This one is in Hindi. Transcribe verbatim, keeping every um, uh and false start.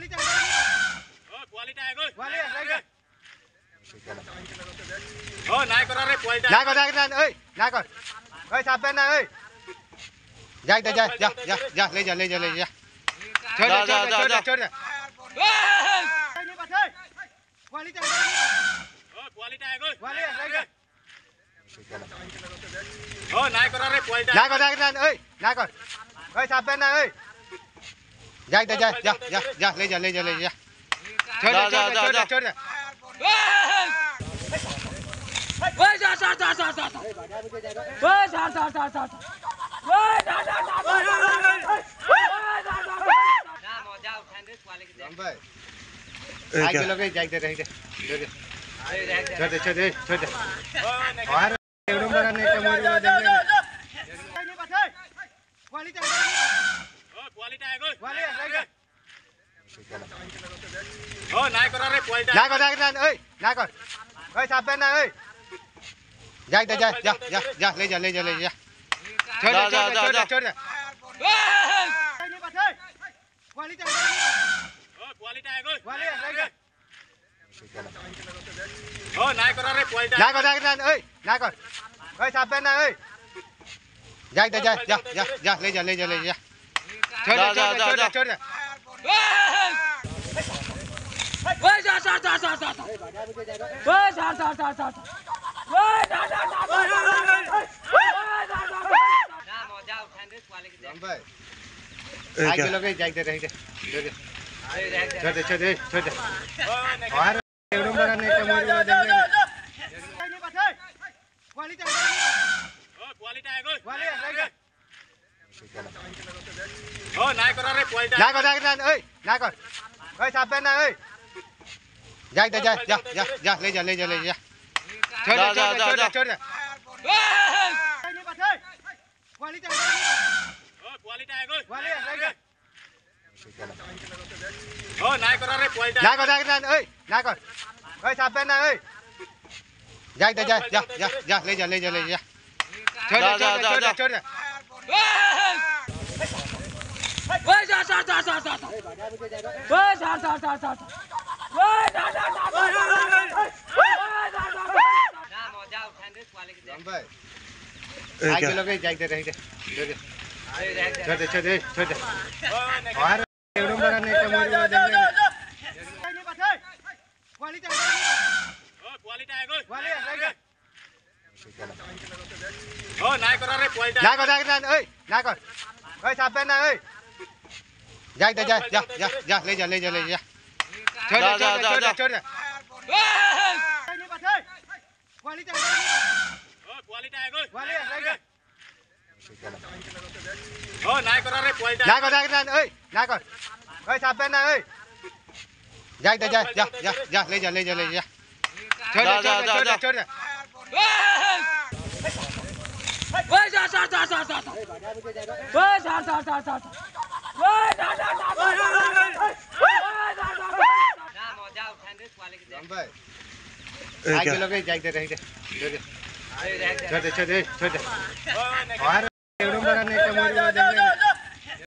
নাই কর নাই ওই নাই কর ওই সাবধান না ওই যাই দে যা যা যা যা ले जा ले जा ले जा छोड़ दे छोड़ दे छोड़ दे छोड़ दे क्वालिटी ओ क्वालिटी आए गो क्वालिटी ओ নাই কর রে क्वालिटी নাই কর নাই ওই নাই কর ওই সাবধান না ওই যাই দে যা যা যা যা ले जा ले जा ले जा छोड़ दे छोड़ दे छोड़ दे ओए जा जा जा जा जा ओए जा जा जा जा ओए जा जा जा ओए जा जा ना मजा उठान दे वाले के जान भाई आगे के लोग जाई दे रही दे छोड़ दे छोड़ दे छोड़ दे और एवढं बरा नाही कमोरी मध्ये नाही पाठे क्वालिटी ओ क्वालिटी आहे गो क्वालिटी ओ नाही कर रे क्वालिटी नाही कर नाही ओय नाही कर ओय साबधान ना ओय जाई दे जा जा जा जा ले जा ले जा ले जा छोड़ दे छोड़ दे छोड़ दे क्वालिटी ओ क्वालिटी आहे गो क्वालिटी ओ नाही कर रे क्वालिटी नाही कर नाही ओय नाही कर ओय साबधान ना ओय जाई दे जा जा जा जा ले जा ले जा ले जा छोड़ दे छोड़ दे छोड़ दे ओए जा जा जा जा जा ओए जा जा जा जा ओए जा जा जा ओए जा जा ना मजा उठान दे वाले के जान भाई आगे लोग जाई दे रही दे छोड़ दे छोड़ दे छोड़ दे और एवढं बरा नाही कमोरी मध्ये नाही पाठे क्वालिटी ओ क्वालिटी आहे गो क्वालिटी ओ नाही कर रे क्वालिटी नाही कर नाही ओय नाही कर ओय साबधान ना ओय जाई दे जा जा जा जा ले जा ले जा ले जा छोड़ दे छोड़ दे छोड़ दे क्वालिटी ओ क्वालिटी आहे गो क्वालिटी ओ नाही कर रे क्वालिटी नाही कर नाही ओय नाही कर ओय साबधान ना ओय जाई दे जा जा जा जा ले जा ले जा ले जा छोड़ दे छोड़ दे छोड़ दे ओए जा जा जा जा जा ओए जा जा जा जा ओए जा जा जा ओए जा जा ना मजा उठान दे वाले के जान भाई आगे लोग जाई दे रही दे छोड़ दे छोड़ दे छोड़ दे और एवढं बरा नाही कमोरी मध्ये नाही पाठे क्वालिटी ओ क्वालिटी आहे गो क्वालिटी ओ नाही कर रे क्वालिटी नाही कर नाही ओय नाही कर ओय साबधान ना ओय जाई दे जा जा जा जा ले जा ले जा ले जा छोड़ दे छोड़ दे छोड़ दे क्वालिटी ओ क्वालिटी आहे गो क्वालिटी ओ नाही कर रे क्वालिटी नाही कर नाही ओय नाही कर ओय साबधान ना ओय जाई दे जा जा जा जा ले जा ले जा ले जा छोड़ दे छोड़ दे छोड़ दे ओए जा जा जा जा जा ओए जा जा जा जा ओए जा जा जा ओए जा जा ना मजा उठान दे वाले के जान भाई आगे लोग जाई दे रही दे छोड़ दे छोड़ दे छोड़ दे और एवढं बरा नाही कमोरी मध्ये नाही